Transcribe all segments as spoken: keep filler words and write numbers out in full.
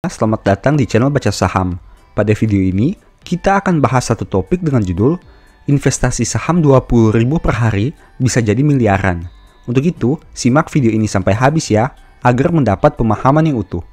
Selamat datang di channel Baca Saham. Pada video ini, kita akan bahas satu topik dengan judul investasi saham dua puluh ribu per hari bisa jadi miliaran. Untuk itu, simak video ini sampai habis ya, agar mendapat pemahaman yang utuh.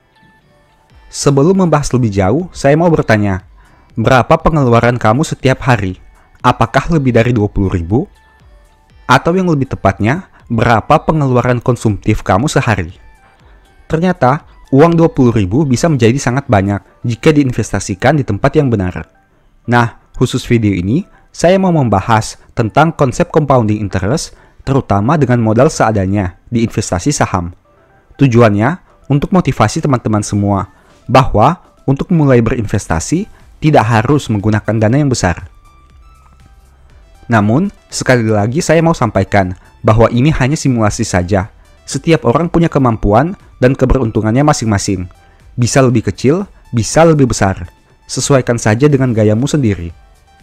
Sebelum membahas lebih jauh, saya mau bertanya, berapa pengeluaran kamu setiap hari? Apakah lebih dari dua puluh ribu? Atau yang lebih tepatnya, berapa pengeluaran konsumtif kamu sehari? Ternyata, uang dua puluh ribu bisa menjadi sangat banyak jika diinvestasikan di tempat yang benar. Nah, khusus video ini, saya mau membahas tentang konsep compounding interest, terutama dengan modal seadanya di investasi saham. Tujuannya untuk motivasi teman-teman semua, bahwa untuk mulai berinvestasi tidak harus menggunakan dana yang besar. Namun, sekali lagi saya mau sampaikan bahwa ini hanya simulasi saja. Setiap orang punya kemampuan dan keberuntungannya masing-masing. Bisa lebih kecil, bisa lebih besar. Sesuaikan saja dengan gayamu sendiri.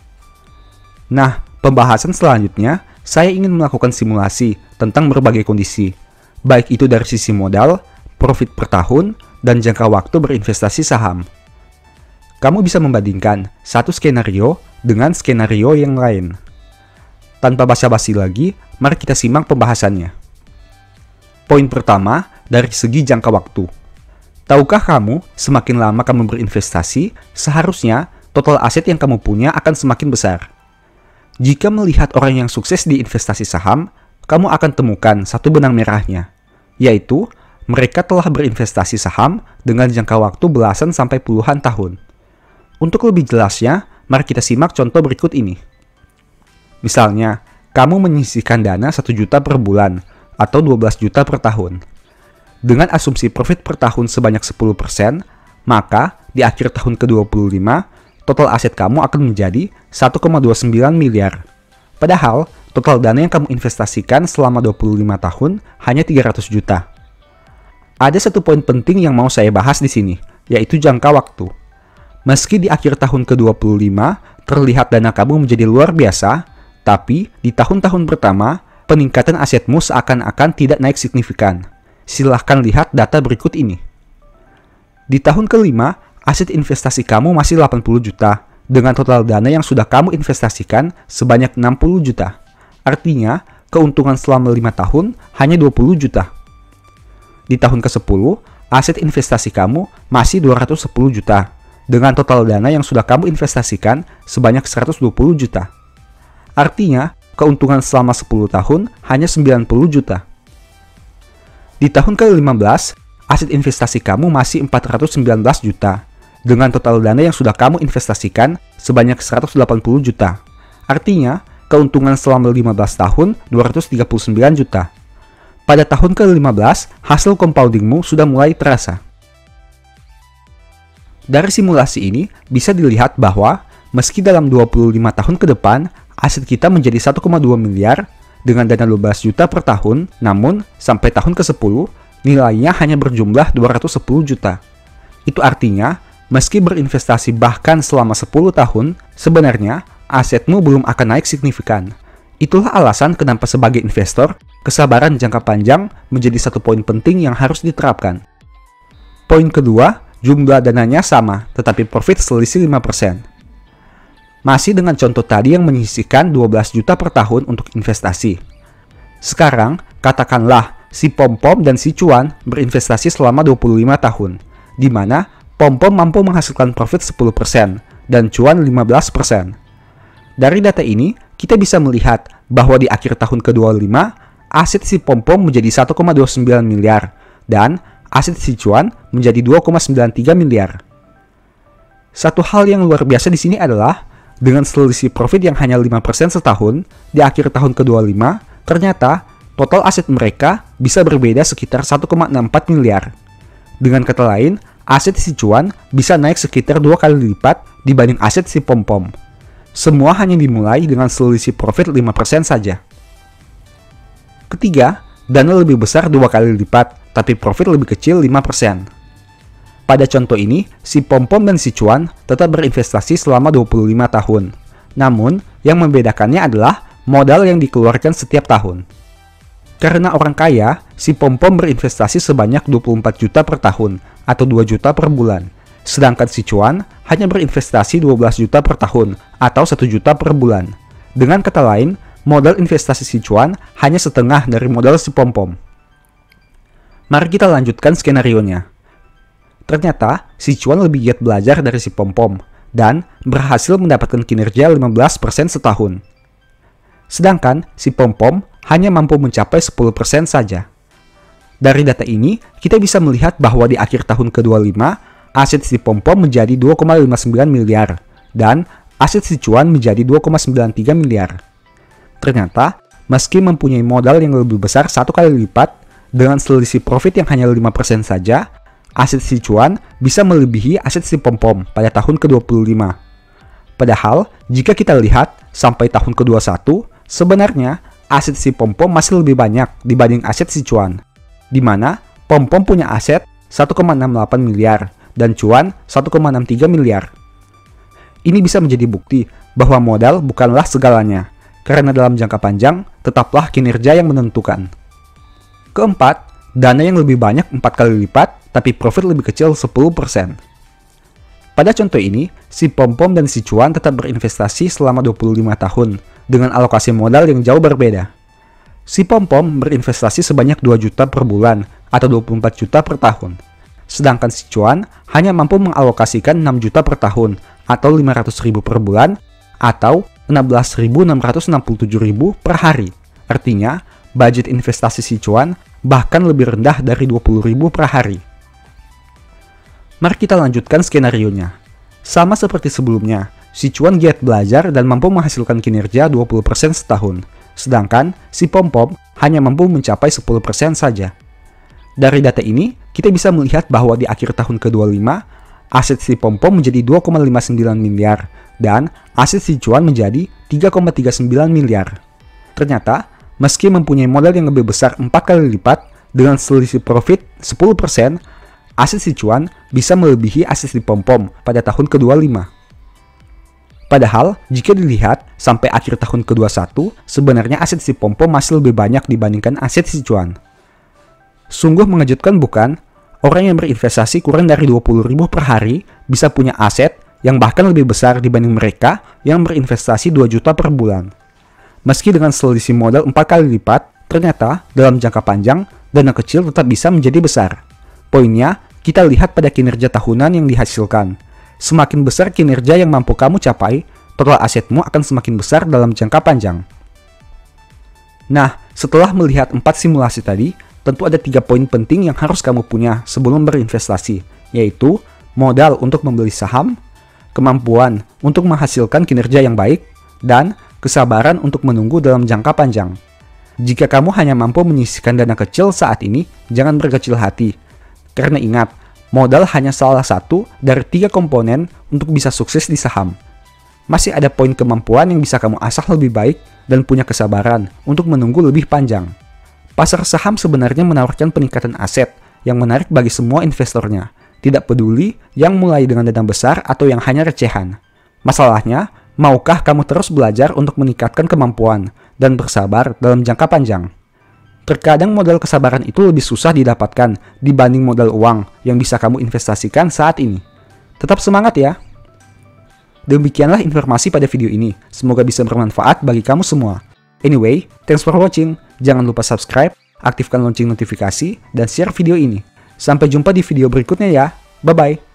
Nah, pembahasan selanjutnya, saya ingin melakukan simulasi tentang berbagai kondisi. Baik itu dari sisi modal, profit per tahun, dan jangka waktu berinvestasi saham. Kamu bisa membandingkan satu skenario dengan skenario yang lain. Tanpa basa-basi lagi, mari kita simak pembahasannya. Poin pertama, dari segi jangka waktu. Tahukah kamu, semakin lama kamu berinvestasi, seharusnya total aset yang kamu punya akan semakin besar. Jika melihat orang yang sukses di investasi saham, kamu akan temukan satu benang merahnya, yaitu mereka telah berinvestasi saham dengan jangka waktu belasan sampai puluhan tahun. Untuk lebih jelasnya, mari kita simak contoh berikut ini. Misalnya, kamu menyisihkan dana satu juta per bulan, atau dua belas juta per tahun. Dengan asumsi profit per tahun sebanyak sepuluh persen, maka di akhir tahun ke dua puluh lima, total aset kamu akan menjadi satu koma dua sembilan miliar. Padahal, total dana yang kamu investasikan selama dua puluh lima tahun hanya tiga ratus juta. Ada satu poin penting yang mau saya bahas di sini, yaitu jangka waktu. Meski di akhir tahun ke dua puluh lima, terlihat dana kamu menjadi luar biasa, tapi di tahun-tahun pertama, peningkatan asetmu seakan-akan tidak naik signifikan. Silahkan lihat data berikut ini. Di tahun kelima, aset investasi kamu masih delapan puluh juta, dengan total dana yang sudah kamu investasikan sebanyak enam puluh juta. Artinya, keuntungan selama lima tahun hanya dua puluh juta. Di tahun ke sepuluh, aset investasi kamu masih dua ratus sepuluh juta, dengan total dana yang sudah kamu investasikan sebanyak seratus dua puluh juta. Artinya, keuntungan selama sepuluh tahun hanya sembilan puluh juta. Di tahun ke lima belas, aset investasi kamu masih empat ratus sembilan belas juta, dengan total dana yang sudah kamu investasikan sebanyak seratus delapan puluh juta. Artinya, keuntungan selama lima belas tahun dua ratus tiga puluh sembilan juta. Pada tahun ke lima belas, hasil compoundingmu sudah mulai terasa. Dari simulasi ini, bisa dilihat bahwa meski dalam dua puluh lima tahun ke depan, aset kita menjadi satu koma dua miliar dengan dana dua belas juta per tahun, namun sampai tahun ke sepuluh, nilainya hanya berjumlah dua ratus sepuluh juta. Itu artinya, meski berinvestasi bahkan selama sepuluh tahun, sebenarnya asetmu belum akan naik signifikan. Itulah alasan kenapa sebagai investor, kesabaran jangka panjang menjadi satu poin penting yang harus diterapkan. Poin kedua, jumlah dananya sama, tetapi profit selisih lima persen. Masih dengan contoh tadi yang menyisihkan dua belas juta per tahun untuk investasi. Sekarang, katakanlah si Pom-Pom dan si Cuan berinvestasi selama dua puluh lima tahun, di mana Pom-Pom mampu menghasilkan profit sepuluh persen dan Cuan lima belas persen. Dari data ini, kita bisa melihat bahwa di akhir tahun ke dua puluh lima, aset si Pom-Pom menjadi satu koma dua sembilan miliar dan aset si Cuan menjadi dua koma sembilan tiga miliar. Satu hal yang luar biasa di sini adalah dengan selisih profit yang hanya lima persen setahun, di akhir tahun ke dua puluh lima, ternyata total aset mereka bisa berbeda sekitar satu koma enam empat miliar. Dengan kata lain, aset si Cuan bisa naik sekitar dua kali lipat dibanding aset si Pom-Pom. Semua hanya dimulai dengan selisih profit lima persen saja. Ketiga, dana lebih besar dua kali lipat, tapi profit lebih kecil lima persen. Pada contoh ini, si Pom-Pom dan si Cuan tetap berinvestasi selama dua puluh lima tahun. Namun, yang membedakannya adalah modal yang dikeluarkan setiap tahun. Karena orang kaya, si pom-pom berinvestasi sebanyak dua puluh empat juta per tahun atau dua juta per bulan. Sedangkan si cuan hanya berinvestasi dua belas juta per tahun atau satu juta per bulan. Dengan kata lain, modal investasi si cuan hanya setengah dari modal si pom-pom. Mari kita lanjutkan skenarionya. Ternyata, si cuan lebih giat belajar dari si pom-pom dan berhasil mendapatkan kinerja lima belas persen setahun. Sedangkan si pom-pom hanya mampu mencapai sepuluh persen saja. Dari data ini, kita bisa melihat bahwa di akhir tahun ke dua puluh lima, aset si pom-pom menjadi dua koma lima sembilan miliar dan aset si cuan menjadi dua koma sembilan tiga miliar. Ternyata, meski mempunyai modal yang lebih besar satu kali lipat, dengan selisih profit yang hanya lima persen saja, aset si cuan bisa melebihi aset si pom-pom pada tahun ke dua puluh lima. Padahal, jika kita lihat sampai tahun ke dua puluh satu, sebenarnya aset si pom-pom masih lebih banyak dibanding aset si cuan, di mana pom-pom punya aset satu koma enam delapan miliar dan cuan satu koma enam tiga miliar. Ini bisa menjadi bukti bahwa modal bukanlah segalanya, karena dalam jangka panjang tetaplah kinerja yang menentukan. Keempat, dana yang lebih banyak empat kali lipat, tapi profit lebih kecil sepuluh persen. Pada contoh ini, si pom-pom dan si cuan tetap berinvestasi selama dua puluh lima tahun, dengan alokasi modal yang jauh berbeda. Si pom-pom berinvestasi sebanyak dua juta per bulan, atau dua puluh empat juta per tahun. Sedangkan si cuan hanya mampu mengalokasikan enam juta per tahun, atau lima ratus ribu per bulan, atau enam belas ribu enam ratus enam puluh tujuh ribu per hari. Artinya, budget investasi si cuan bahkan lebih rendah dari dua puluh ribu per hari. Mari kita lanjutkan skenarionya. Sama seperti sebelumnya, si cuan giat belajar dan mampu menghasilkan kinerja dua puluh persen setahun, sedangkan si pom-pom hanya mampu mencapai sepuluh persen saja. Dari data ini, kita bisa melihat bahwa di akhir tahun ke dua puluh lima, aset si pom-pom menjadi dua koma lima sembilan miliar dan aset si cuan menjadi tiga koma tiga sembilan miliar. Ternyata, meski mempunyai modal yang lebih besar empat kali lipat dengan selisih profit sepuluh persen, aset si cuan bisa melebihi aset si pom-pom pada tahun ke dua puluh lima. Padahal, jika dilihat sampai akhir tahun ke dua puluh satu, sebenarnya aset si pom-pom masih lebih banyak dibandingkan aset si cuan. Sungguh mengejutkan bukan? Orang yang berinvestasi kurang dari dua puluh ribu per hari bisa punya aset yang bahkan lebih besar dibanding mereka yang berinvestasi dua juta per bulan. Meski dengan selisih modal empat kali lipat, ternyata dalam jangka panjang, dana kecil tetap bisa menjadi besar. Poinnya, kita lihat pada kinerja tahunan yang dihasilkan. Semakin besar kinerja yang mampu kamu capai, total asetmu akan semakin besar dalam jangka panjang. Nah, setelah melihat empat simulasi tadi, tentu ada tiga poin penting yang harus kamu punya sebelum berinvestasi, yaitu modal untuk membeli saham, kemampuan untuk menghasilkan kinerja yang baik, dan kesabaran untuk menunggu dalam jangka panjang. Jika kamu hanya mampu menyisihkan dana kecil saat ini, jangan berkecil hati. Karena ingat, modal hanya salah satu dari tiga komponen untuk bisa sukses di saham. Masih ada poin kemampuan yang bisa kamu asah lebih baik dan punya kesabaran untuk menunggu lebih panjang. Pasar saham sebenarnya menawarkan peningkatan aset yang menarik bagi semua investornya, tidak peduli yang mulai dengan dana besar atau yang hanya recehan. Masalahnya, maukah kamu terus belajar untuk meningkatkan kemampuan dan bersabar dalam jangka panjang? Terkadang modal kesabaran itu lebih susah didapatkan dibanding modal uang yang bisa kamu investasikan saat ini. Tetap semangat ya! Demikianlah informasi pada video ini. Semoga bisa bermanfaat bagi kamu semua. Anyway, thanks for watching. Jangan lupa subscribe, aktifkan lonceng notifikasi, dan share video ini. Sampai jumpa di video berikutnya ya. Bye-bye.